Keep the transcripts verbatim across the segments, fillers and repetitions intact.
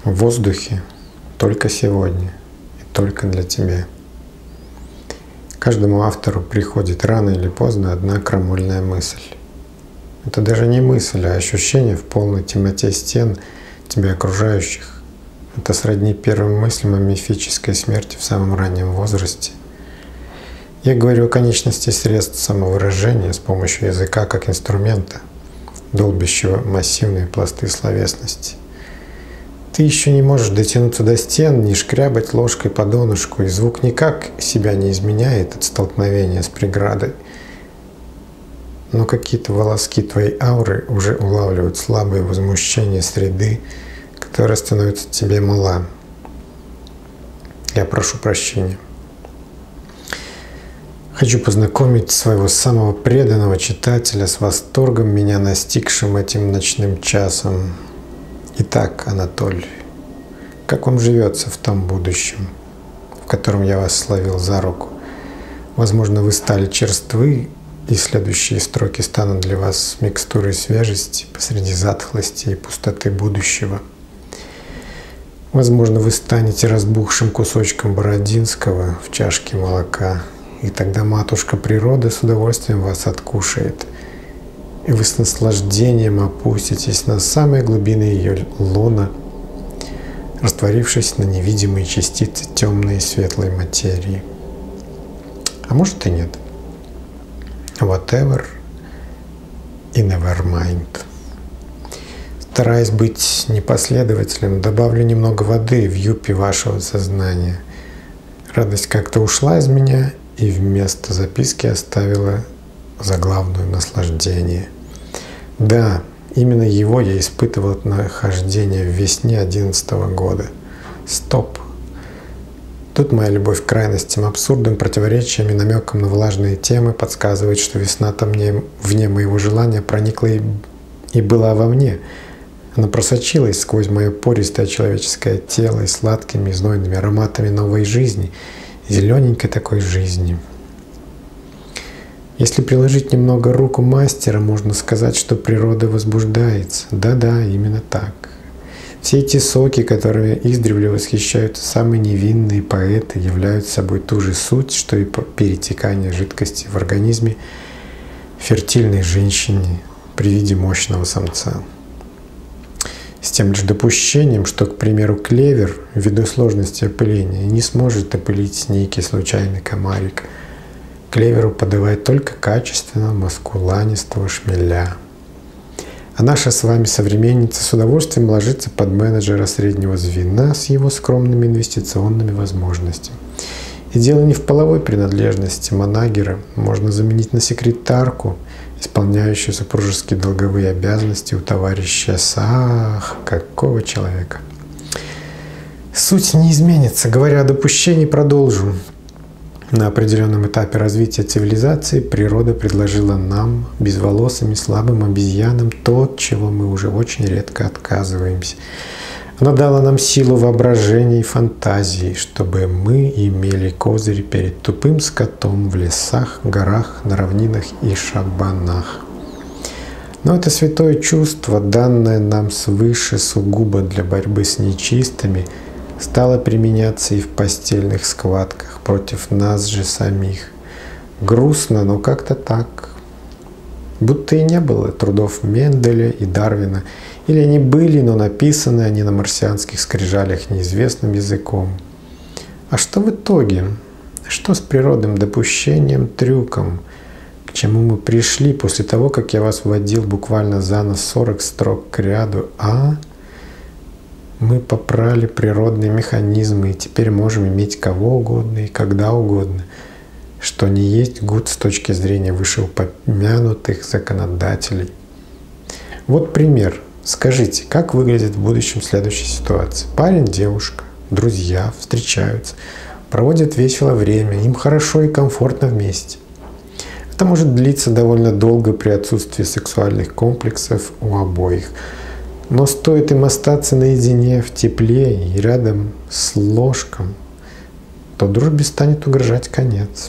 в воздухе только сегодня и только для тебя. Каждому автору приходит рано или поздно одна крамольная мысль. Это даже не мысль, а ощущение в полной темноте стен тебя окружающих. Это сродни первым мыслям о мифической смерти в самом раннем возрасте. Я говорю о конечности средств самовыражения с помощью языка как инструмента, долбящего массивные пласты словесности. Ты еще не можешь дотянуться до стен, не шкрябать ложкой по донышку, и звук никак себя не изменяет от столкновения с преградой. Но какие-то волоски твоей ауры уже улавливают слабое возмущение среды, которая становится тебе мала. Я прошу прощения. Хочу познакомить своего самого преданного читателя с восторгом, меня настигшим этим ночным часом. Итак, Анатолий, как вам живется в том будущем, в котором я вас словил за руку? Возможно, вы стали черствы, и следующие строки станут для вас микстурой свежести посреди затхлости и пустоты будущего. Возможно, вы станете разбухшим кусочком Бородинского в чашке молока, и тогда матушка природа с удовольствием вас откушает, и вы с наслаждением опуститесь на самые глубины ее лона, растворившись на невидимые частицы темной и светлой материи. А может и нет. Whatever и nevermind. Стараясь быть непоследователем, добавлю немного воды в юпи вашего сознания. Радость как-то ушла из меня и вместо записки оставила заглавную наслаждение. Да, именно его я испытывал от нахождения в весне одиннадцатого года. Стоп. Тут моя любовь к крайностям, абсурдным противоречиям и намекам на влажные темы подсказывает, что весна-то мне вне моего желания проникла и, и была во мне. Она просочилась сквозь мое пористое человеческое тело и сладкими знойными ароматами новой жизни, зелененькой такой жизни. Если приложить немного руку мастера, можно сказать, что природа возбуждается. Да-да, именно так. Все эти соки, которыми издревле восхищаются самые невинные поэты, являются собой ту же суть, что и перетекание жидкости в организме фертильной женщины при виде мощного самца. С тем лишь допущением, что, к примеру, клевер, ввиду сложности опыления, не сможет опылить некий случайный комарик. Клеверу подавать только качественного маскуланистого шмеля. А наша с вами современница с удовольствием ложится под менеджера среднего звена с его скромными инвестиционными возможностями. И дело не в половой принадлежности манагера, можно заменить на секретарку, исполняющую супружеские долговые обязанности у товарища Сах, какого человека. Суть не изменится. Говоря о допущении, продолжу. На определенном этапе развития цивилизации природа предложила нам, безволосым и слабым обезьянам, то, чего мы уже очень редко отказываемся. Она дала нам силу воображения и фантазии, чтобы мы имели козырь перед тупым скотом в лесах, горах, на равнинах и шабанах. Но это святое чувство, данное нам свыше сугубо для борьбы с нечистыми, стало применяться и в постельных схватках против нас же самих. Грустно, но как-то так. Будто и не было трудов Менделя и Дарвина, или они были, но написаны они на марсианских скрижалях неизвестным языком. А что в итоге? Что с природным допущением, трюком? К чему мы пришли после того, как я вас вводил буквально за нос сорок строк к ряду, а? Мы попрали природные механизмы и теперь можем иметь кого угодно и когда угодно, что не есть гуд с точки зрения вышеупомянутых законодателей. Вот пример. Скажите, как выглядит в будущем следующая ситуация? Парень, девушка, друзья встречаются, проводят весело время, им хорошо и комфортно вместе. Это может длиться довольно долго при отсутствии сексуальных комплексов у обоих. Но стоит им остаться наедине в тепле и рядом с ложком, то дружбе станет угрожать конец.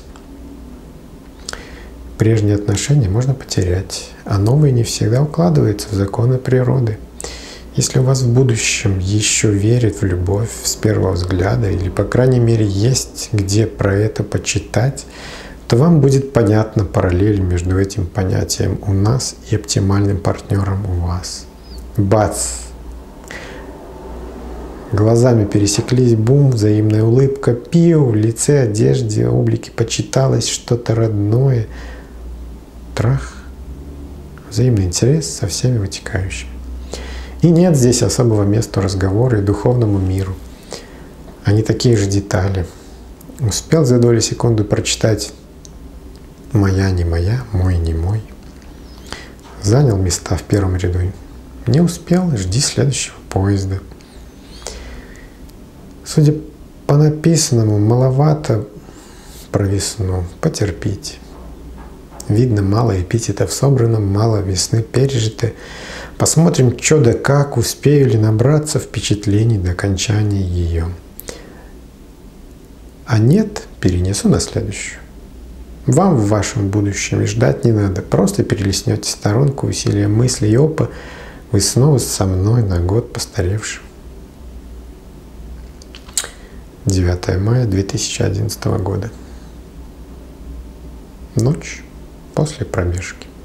Прежние отношения можно потерять, а новые не всегда укладываются в законы природы. Если у вас в будущем еще верит в любовь с первого взгляда, или, по крайней мере, есть где про это почитать, то вам будет понятна параллель между этим понятием «у нас» и оптимальным партнером «у вас». Бац! Глазами пересеклись, бум, взаимная улыбка, пиу, в лице, одежде, облике почиталось что-то родное. Трах! Взаимный интерес со всеми вытекающими. И нет здесь особого места разговору и духовному миру. Они такие же детали. Успел за доли секунды прочитать «моя не моя», «мой не мой». Занял места в первом ряду. Не успел, жди следующего поезда. Судя по написанному, маловато про весну. Потерпите. Видно, мало эпитетов собрано, мало весны пережито. Посмотрим, что да как, успею ли набраться впечатлений до окончания ее. А нет, перенесу на следующую. Вам в вашем будущем и ждать не надо. Просто перелистнете сторонку, усилия мысли и опа, вы снова со мной на год постаревшим. девятое мая две тысячи одиннадцатого года. Ночь после пробежки.